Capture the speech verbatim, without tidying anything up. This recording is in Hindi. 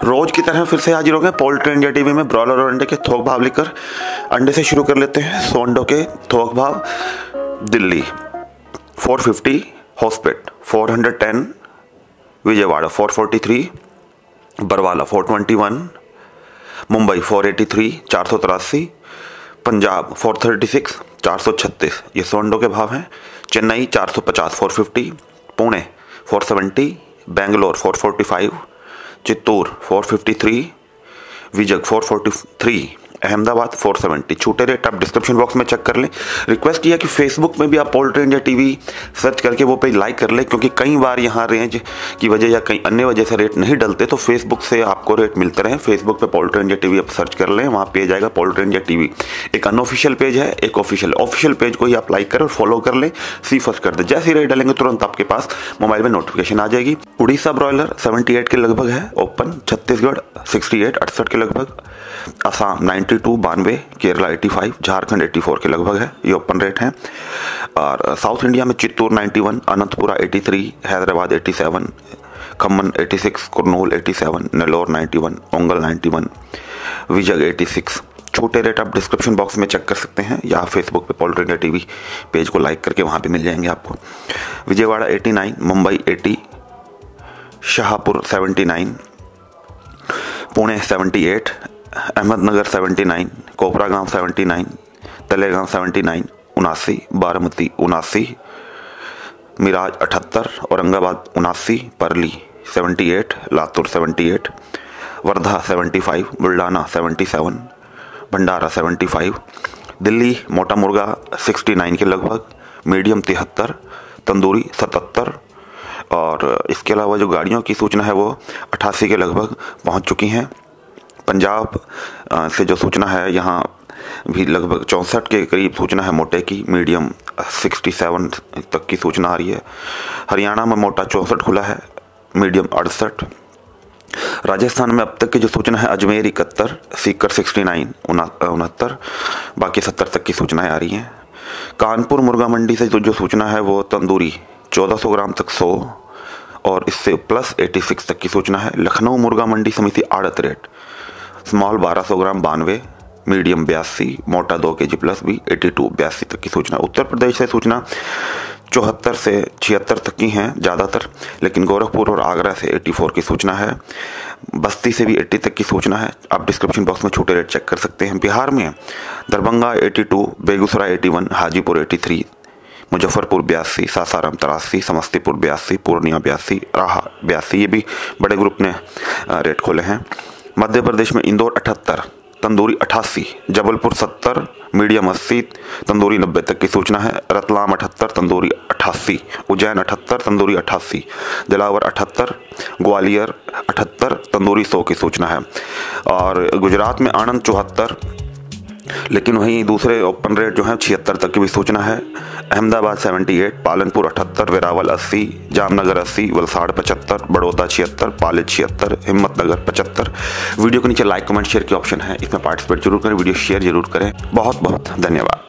रोज की तरह फिर से हाजिर हो गए पोल्ट्री इंडिया टीवी में ब्रॉयलर और अंडे के थोक भाव लेकर। अंडे से शुरू कर लेते हैं। सौ अंडों के थोक भाव। दिल्ली चार सौ पचास, होस्पेट चार सौ दस, विजयवाड़ा चार सौ तैंतालीस, बरवाला चार सौ इक्कीस, मुंबई चार सौ तिरासी, चार सौ तिरासी, पंजाब चार सौ छत्तीस, चार सौ छत्तीस, ये सौ अंडों के भाव हैं। चेन्नई चार सौ पचास, चार सौ पचास, पुणे चार सौ सत्तर, बेंगलोर चार सौ पैंतालीस, चित्तूर चार सौ तिरेपन, विजय चार सौ तैंतालीस, अहमदाबाद चार सौ सत्तर। छोटे रेट आप डिस्क्रिप्शन बॉक्स में चेक कर लें। रिक्वेस्ट किया कि फेसबुक में भी आप पोल्ट्री इंडिया टीवी सर्च करके वो पेज लाइक कर लें, क्योंकि कई बार यहाँ रेंज की वजह या कई अन्य वजह से रेट नहीं डलते, तो फेसबुक से आपको रेट मिलते रहे। फेसबुक पे पोल्ट्री इंडिया टीवी आप सर्च कर लें, वहाँ पेज आएगा पोल्ट्री इंडिया टीवी। एक अनऑफिशियल पेज है, एक ऑफिशियल। ऑफिशियल पेज को ही आप लाइक करें और फॉलो कर लें, सी फर्स्ट कर दें। जैसे ही रेट डालेंगे तुरंत आपके पास मोबाइल में नोटिफिकेशन आ जाएगी। उड़ीसा ब्रॉयलर अठहत्तर के लगभग है ओपन, छत्तीसगढ़ अड़सठ, अड़सठ के लगभग, असम बानवे, बानवे, केरला पचासी, झारखंड चौरासी के लगभग है, ये ओपन रेट हैं। और साउथ इंडिया में चित्तूर इक्यानवे, अनंतपुरा तिरासी, हैदराबाद सत्तासी, खम्मन छियासी, कुरनूल सत्तासी, नेल्लोर इक्यानवे, ओंगल इक्यानवे, विजय छियासी। छोटे रेट आप डिस्क्रिप्शन बॉक्स में चेक कर सकते हैं या फेसबुक पे पोल्ट्री इंडिया टीवी पेज को लाइक करके वहाँ पे मिल जाएंगे आपको। विजयवाड़ा नवासी, मुंबई अस्सी, शाहपुर उन्यासी, पुणे अठहत्तर, अहमदनगर उन्यासी, कोपरागांव उन्यासी, तलेगांव उन्यासी, उनासी, बारामती उनासी, मिराज अठहत्तर, औरंगाबाद उनासी, परली अठहत्तर, लातूर अठहत्तर, वर्धा पचहत्तर, बुल्ढाना सतहत्तर, भंडारा पचहत्तर, दिल्ली मोटा मुर्गा उनहत्तर के लगभग, मीडियम तिहत्तर, तंदूरी सतहत्तर, और इसके अलावा जो गाड़ियों की सूचना है वो अट्ठासी के लगभग पहुंच चुकी हैं। पंजाब से जो सूचना है यहाँ भी लगभग चौंसठ के करीब सूचना है मोटे की, मीडियम सड़सठ तक की सूचना आ रही है। हरियाणा में मोटा चौंसठ खुला है, मीडियम अड़सठ। राजस्थान में अब तक की जो सूचना है अजमेर इकहत्तर, सीकर उनहत्तर, उनहत्तर, बाकी सत्तर तक की सूचनाएं आ रही हैं। कानपुर मुर्गा मंडी से जो जो सूचना है वो तंदूरी चौदह सौ ग्राम तक सौ और इससे प्लस छियासी तक की सूचना है। लखनऊ मुर्गा मंडी समिति आड़त रेट, स्मॉल बारह सौ ग्राम बानवे, मीडियम बयासी, मोटा दो के जी प्लस भी बयासी, बयासी तक की सूचना। उत्तर प्रदेश से सूचना चौहत्तर से छिहत्तर तक की हैं ज़्यादातर, लेकिन गोरखपुर और आगरा से चौरासी की सूचना है। बस्ती से भी अस्सी तक की सूचना है। आप डिस्क्रिप्शन बॉक्स में छोटे रेट चेक कर सकते हैं। बिहार में दरभंगा बयासी, बेगूसराय इक्यासी, हाजीपुर तिरासी, मुजफ्फरपुर बयासी, सासाराम तिरासी, समस्तीपुर बयासी, पूर्णिया बयासी, राहा बयासी, ये भी बड़े ग्रुप ने रेट खोले हैं। मध्य प्रदेश में इंदौर अठहत्तर, तंदूरी अट्ठासी, जबलपुर सत्तर, मीडियम अस्सी, तंदूरी नब्बे तक की सूचना है। रतलाम अठहत्तर, तंदूरी अट्ठासी, उज्जैन अठहत्तर, तंदूरी अट्ठासी, जलावर अठहत्तर, ग्वालियर अठहत्तर, तंदूरी सौ की सूचना है। और गुजरात में आनंद चौहत्तर, लेकिन वहीं दूसरे ओपन रेट जो है छिहत्तर तक की भी सूचना है। अहमदाबाद अठहत्तर, पालनपुर अठहत्तर, वेरावल अस्सी, जामनगर अस्सी, वलसाड़ पचहत्तर, बड़ौदा छिहत्तर, पाली छिहत्तर, हिम्मतनगर पचहत्तर। वीडियो के नीचे लाइक कमेंट शेयर की ऑप्शन है, इसमें पार्टिसिपेट जरूर करें, वीडियो शेयर जरूर करें। बहुत बहुत धन्यवाद।